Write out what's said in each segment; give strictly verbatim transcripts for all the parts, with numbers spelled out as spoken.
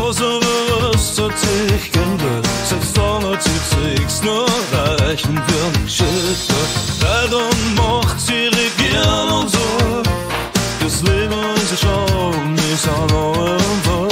so bewusst hat sich geändert. Seit Sonne zieht sich's nur reichen für ein Schiff. Welt und Macht, sie regieren und so. Das Leben ist ein Schaum, ist ein neuer Fall.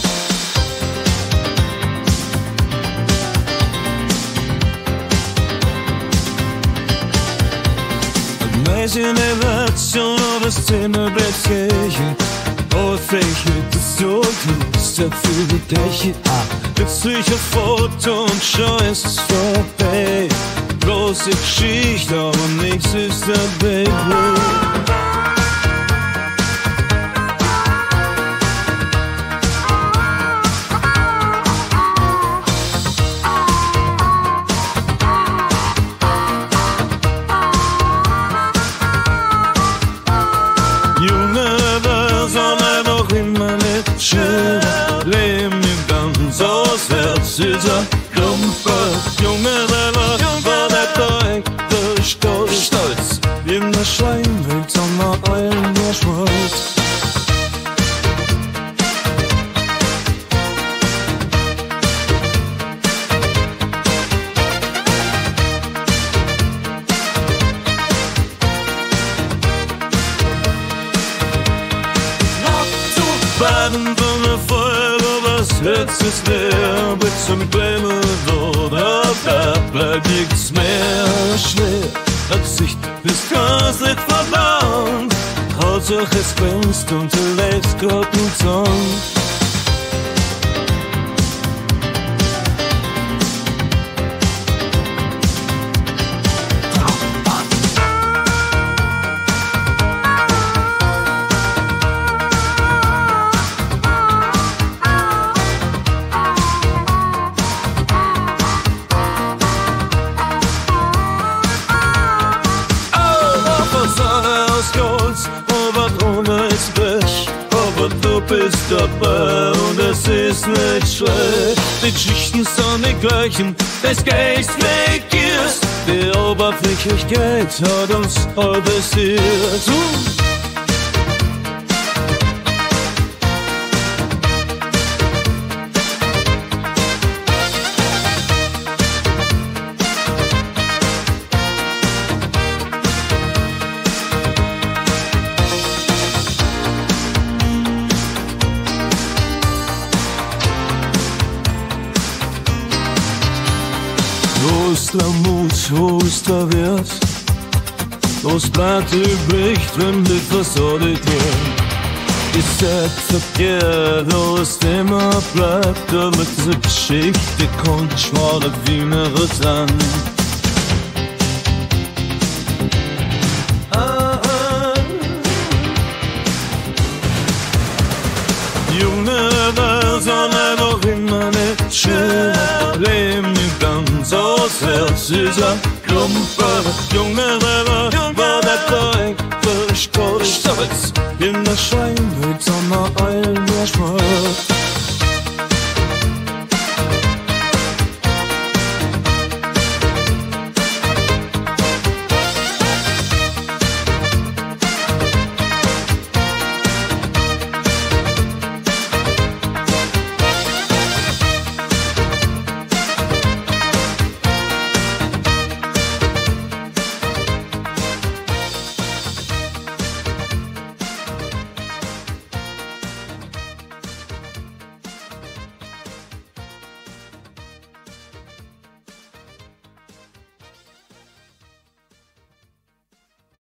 Mais Innovation auf das Zimmer bleibt Kirche. Oberflächlich, das so ist ja für die Dächer. Plötzlich ein Foto und schon ist es vorbei. Bloße Geschichte, aber nichts ist dabei. Leben ganz aus Herz ist ein Klumper. Junge Ro, war der Tag der Stolz. Stolz. In der Scheinwelt sind wir allen der Schmolz. Baden von der Feuer, was Herz ist leer. Bis zum Glamour oder da bleibt nichts mehr. Schwer hat sich das Glaslicht verlangt. Hauptsache es glänzt und du lädst grad einen Song. Du bist dabei und es ist nicht schlecht. Die Geschichten sind die gleichen, das Geist vergisst. Die Oberflächlichkeit hat uns all besiegt. Wo ist der Mut, wo ist der Wert? Was bleibt übrig, wenn die Fassade klärt? Ich sag verkehrt, was immer bleibt, damit diese Geschichte kommt, schwader wie eine Rosan. Junge Ro, sind einfach immer nicht schön. Leben nicht ganz aus Herz ist ein Klumper. Junge Ro, war der Tag der Stolz. In der Scheinwelt sind wir allen der Schmolz.